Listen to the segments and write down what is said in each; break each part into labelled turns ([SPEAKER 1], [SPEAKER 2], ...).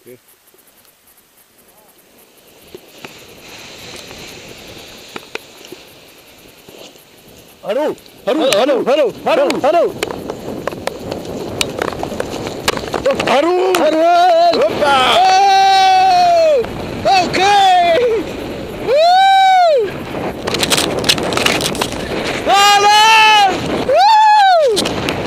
[SPEAKER 1] okay.
[SPEAKER 2] Harul! Harul! Harul! Harul! Harul! Harul!
[SPEAKER 1] Harul!
[SPEAKER 2] Harul!
[SPEAKER 1] Opa!
[SPEAKER 2] Oh! Okay! Woo! Harul! Woo!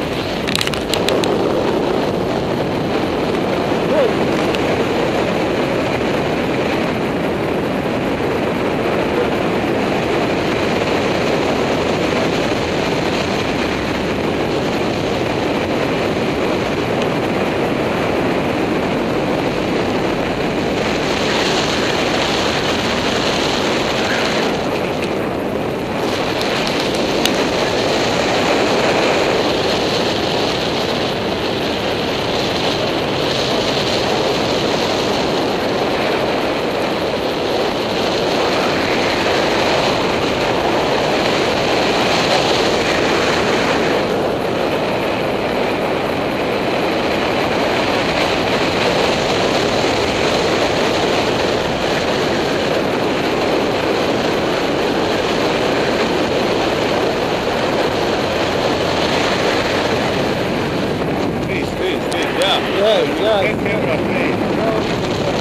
[SPEAKER 1] Please, yeah.
[SPEAKER 2] Yeah.
[SPEAKER 1] Take care of me.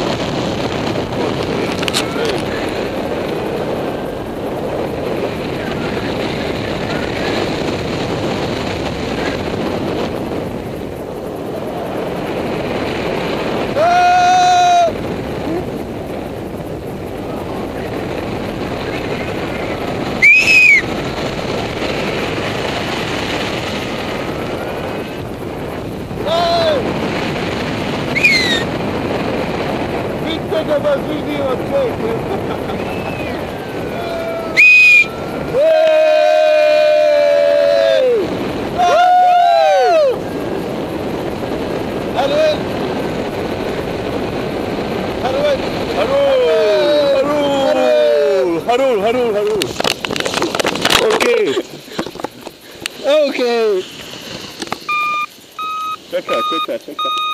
[SPEAKER 2] Take a video of
[SPEAKER 1] Harul. Okay.
[SPEAKER 2] Okay.
[SPEAKER 1] Quicker.